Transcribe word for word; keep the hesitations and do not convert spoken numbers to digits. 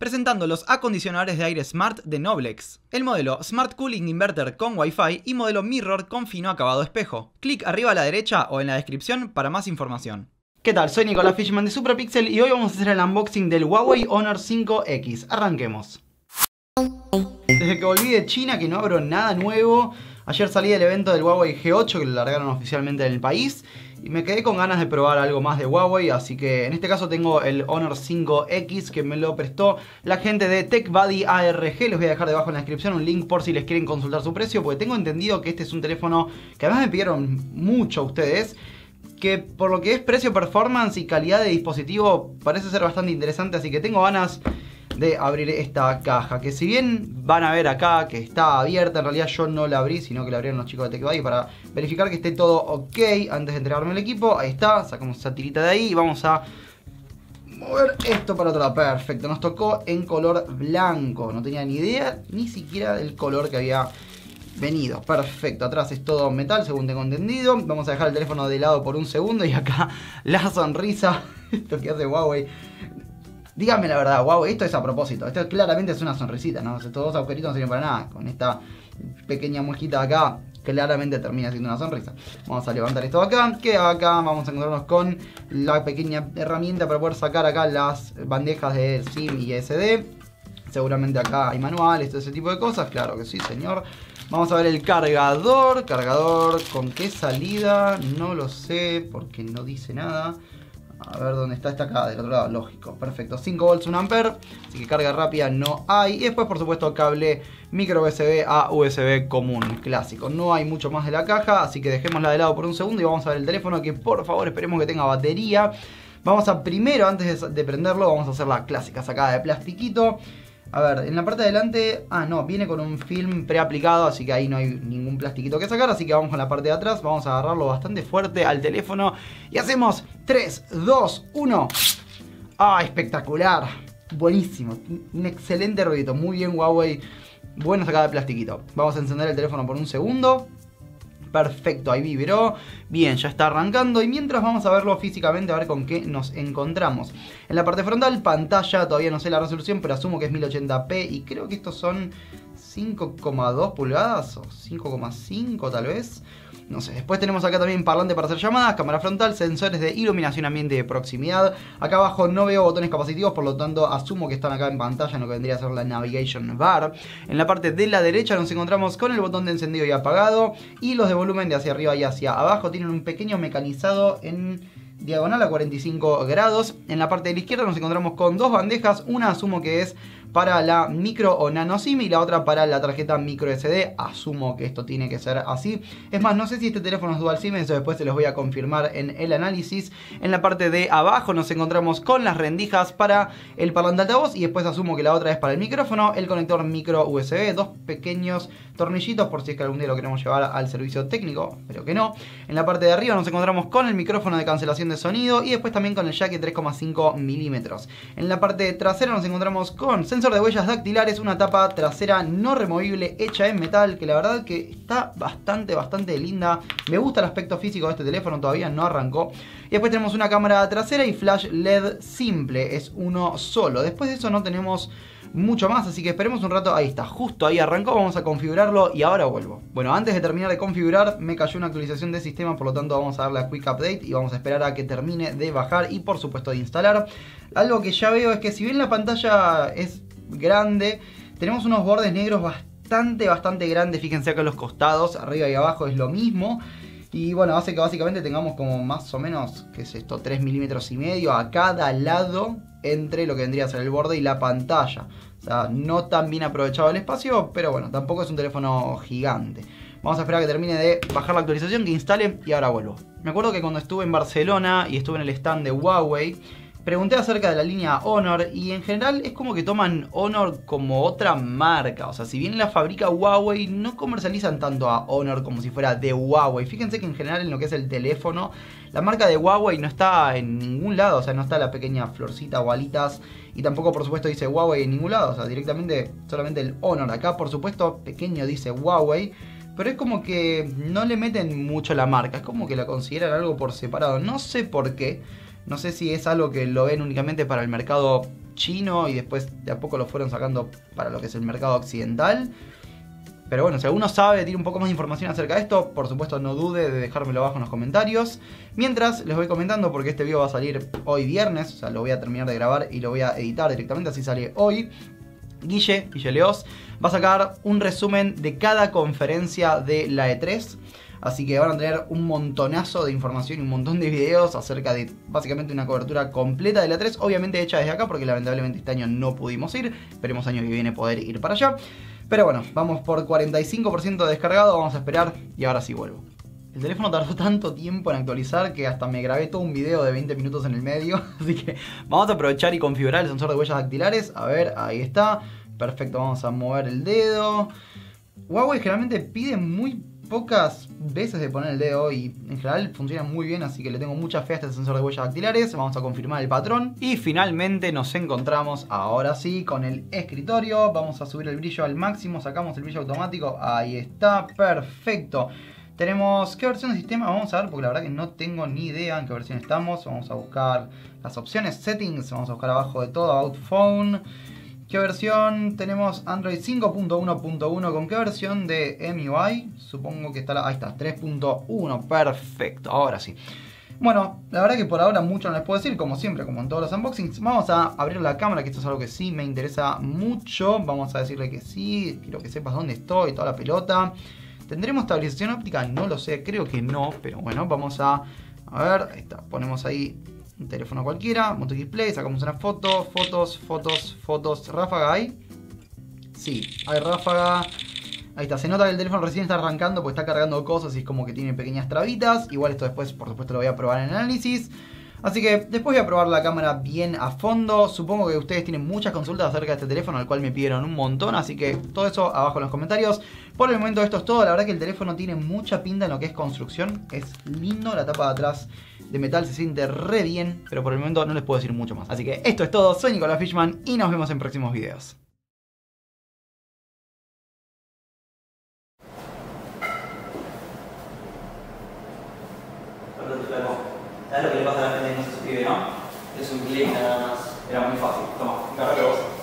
presentando los acondicionadores de aire Smart de Noblex, el modelo Smart Cooling Inverter con Wi-Fi y modelo Mirror con fino acabado espejo. Clic arriba a la derecha o en la descripción para más información. ¿Qué tal? Soy Nicolás Fishman de Suprapixel y hoy vamos a hacer el unboxing del Huawei Honor cinco X. Arranquemos. Desde que volví de China que no abro nada nuevo. Ayer salí del evento del Huawei G ocho que lo largaron oficialmente en el país y me quedé con ganas de probar algo más de Huawei, así que en este caso tengo el Honor cinco X que me lo prestó la gente de TechBuddy A R G. Les voy a dejar debajo en la descripción un link por si les quieren consultar su precio, porque tengo entendido que este es un teléfono que además me pidieron mucho ustedes, que por lo que es precio, performance y calidad de dispositivo parece ser bastante interesante, así que tengo ganas de abrir esta caja, que si bien van a ver acá que está abierta, en realidad yo no la abrí, sino que la abrieron los chicos de TechBuddy para verificar que esté todo ok antes de entregarme el equipo. Ahí está, sacamos esa tirita de ahí y vamos a mover esto para otro lado. Perfecto, nos tocó en color blanco, no tenía ni idea ni siquiera del color que había venido. Perfecto, atrás es todo metal según tengo entendido. Vamos a dejar el teléfono de lado por un segundo y acá la sonrisa, esto que hace Huawei. Díganme la verdad, wow, esto es a propósito. Esto claramente es una sonrisita, ¿no? Estos dos agujeritos no sirven para nada. Con esta pequeña muesquita de acá, claramente termina siendo una sonrisa. Vamos a levantar esto de acá. Que acá vamos a encontrarnos con la pequeña herramienta para poder sacar acá las bandejas de SIM y S D. Seguramente acá hay manuales, todo ese tipo de cosas. Claro que sí, señor. Vamos a ver el cargador. Cargador, ¿con qué salida? No lo sé, porque no dice nada. A ver dónde está, está acá del otro lado, lógico, perfecto, cinco volts, un ampere, así que carga rápida no hay. Y después por supuesto cable micro U S B a U S B común, clásico. No hay mucho más de la caja, así que dejémosla de lado por un segundo y vamos a ver el teléfono, que por favor esperemos que tenga batería. Vamos a primero, antes de, de prenderlo, vamos a hacer la clásica sacada de plastiquito. A ver, en la parte de adelante, ah no, viene con un film preaplicado, así que ahí no hay ningún plastiquito que sacar, así que vamos con la parte de atrás, vamos a agarrarlo bastante fuerte al teléfono y hacemos tres, dos, uno. Ah, espectacular, buenísimo, un excelente ruidito, muy bien Huawei, buena sacada de plastiquito. Vamos a encender el teléfono por un segundo. Perfecto, ahí vibró. Bien, ya está arrancando. Y mientras vamos a verlo físicamente, a ver con qué nos encontramos. En la parte frontal, pantalla, todavía no sé la resolución, pero asumo que es mil ochenta p. Y creo que estos son cinco coma dos pulgadas o cinco coma cinco tal vez. No sé, después tenemos acá también parlante para hacer llamadas, cámara frontal, sensores de iluminación ambiente de proximidad. Acá abajo no veo botones capacitivos, por lo tanto asumo que están acá en pantalla, no que vendría a ser la navigation bar. En la parte de la derecha nos encontramos con el botón de encendido y apagado y los de volumen de hacia arriba y hacia abajo. Tienen un pequeño mecanizado en diagonal a cuarenta y cinco grados. En la parte de la izquierda nos encontramos con dos bandejas, una asumo que es para la micro o nano SIM y la otra para la tarjeta micro S D. Asumo que esto tiene que ser así. Es más, no sé si este teléfono es dual SIM, eso después se los voy a confirmar en el análisis. En la parte de abajo nos encontramos con las rendijas para el parlante altavoz y después asumo que la otra es para el micrófono, el conector micro U S B, dos pequeños tornillitos por si es que algún día lo queremos llevar al servicio técnico, pero que no. En la parte de arriba nos encontramos con el micrófono de cancelación de sonido y después también con el jack de tres coma cinco milímetros. En la parte trasera nos encontramos con sensor de huellas dactilares, una tapa trasera no removible hecha en metal, que la verdad que está bastante, bastante linda. Me gusta el aspecto físico de este teléfono, todavía no arrancó. Y después tenemos una cámara trasera y flash L E D simple, es uno solo. Después de eso no tenemos mucho más, así que esperemos un rato. Ahí está, justo ahí arrancó, vamos a configurarlo y ahora vuelvo. Bueno, antes de terminar de configurar me cayó una actualización de sistema, por lo tanto vamos a darle a Quick Update y vamos a esperar a que termine de bajar y por supuesto de instalar. Algo que ya veo es que si bien la pantalla es grande, tenemos unos bordes negros bastante, bastante grandes. Fíjense acá en los costados, arriba y abajo es lo mismo. Y bueno, hace que básicamente tengamos como más o menos, ¿qué es esto? tres milímetros y medio a cada lado entre lo que vendría a ser el borde y la pantalla. O sea, no tan bien aprovechado el espacio, pero bueno, tampoco es un teléfono gigante. Vamos a esperar a que termine de bajar la actualización, que instale y ahora vuelvo. Me acuerdo que cuando estuve en Barcelona y estuve en el stand de Huawei, pregunté acerca de la línea Honor y en general es como que toman Honor como otra marca. O sea, si bien la fabrica Huawei, no comercializan tanto a Honor como si fuera de Huawei. Fíjense que en general en lo que es el teléfono, la marca de Huawei no está en ningún lado. O sea, no está la pequeña florcita o alitas y tampoco por supuesto dice Huawei en ningún lado. O sea, directamente solamente el Honor. Acá por supuesto pequeño dice Huawei, pero es como que no le meten mucho la marca. Es como que la consideran algo por separado. No sé por qué. No sé si es algo que lo ven únicamente para el mercado chino y después de a poco lo fueron sacando para lo que es el mercado occidental. Pero bueno, si alguno sabe, tiene un poco más de información acerca de esto, por supuesto no dude de dejármelo abajo en los comentarios. Mientras les voy comentando, porque este video va a salir hoy viernes, o sea, lo voy a terminar de grabar y lo voy a editar directamente, así sale hoy. Guille, Guille Leoz, va a sacar un resumen de cada conferencia de la E tres. Así que van a tener un montonazo de información y un montón de videos acerca de básicamente una cobertura completa de la E tres. Obviamente hecha desde acá porque lamentablemente este año no pudimos ir. Esperemos año que viene poder ir para allá. Pero bueno, vamos por cuarenta y cinco por ciento descargado, vamos a esperar y ahora sí vuelvo. El teléfono tardó tanto tiempo en actualizar que hasta me grabé todo un video de veinte minutos en el medio. Así que vamos a aprovechar y configurar el sensor de huellas dactilares. A ver, ahí está. Perfecto, vamos a mover el dedo. Huawei generalmente pide muy pocas veces de poner el dedo y en general funciona muy bien, así que le tengo mucha fe a este sensor de huellas dactilares. Vamos a confirmar el patrón y finalmente nos encontramos ahora sí con el escritorio. Vamos a subir el brillo al máximo, sacamos el brillo automático, ahí está, perfecto. Tenemos, ¿qué versión de sistema? Vamos a ver, porque la verdad que no tengo ni idea en qué versión estamos. Vamos a buscar las opciones, settings, vamos a buscar abajo de todo, about phone. ¿Qué versión? Tenemos Android cinco punto uno punto uno. ¿Con qué versión de M U I? Supongo que está la... Ahí está, tres punto uno. Perfecto, ahora sí. Bueno, la verdad que por ahora mucho no les puedo decir. Como siempre, como en todos los unboxings. Vamos a abrir la cámara, que esto es algo que sí me interesa mucho. Vamos a decirle que sí. Quiero que sepas dónde estoy, toda la pelota. ¿Tendremos estabilización óptica? No lo sé, creo que no. Pero bueno, vamos a... A ver, ahí está. Ponemos ahí un teléfono cualquiera, Moto X Play, sacamos una foto, fotos, fotos, fotos, ráfaga hay. Sí, hay ráfaga. Ahí está, se nota que el teléfono recién está arrancando porque está cargando cosas y es como que tiene pequeñas trabitas. Igual esto después, por supuesto, lo voy a probar en el análisis. Así que después voy a probar la cámara bien a fondo. Supongo que ustedes tienen muchas consultas acerca de este teléfono, al cual me pidieron un montón. Así que todo eso abajo en los comentarios. Por el momento esto es todo. La verdad que el teléfono tiene mucha pinta en lo que es construcción. Es lindo, la tapa de atrás de metal se siente re bien. Pero por el momento no les puedo decir mucho más. Así que esto es todo. Soy Nicolás Fishman y nos vemos en próximos videos. ¿Sabes lo que le pasa a la gente que no se suscribe, no? Es un clic nada más. Era muy fácil. Toma, carga vos.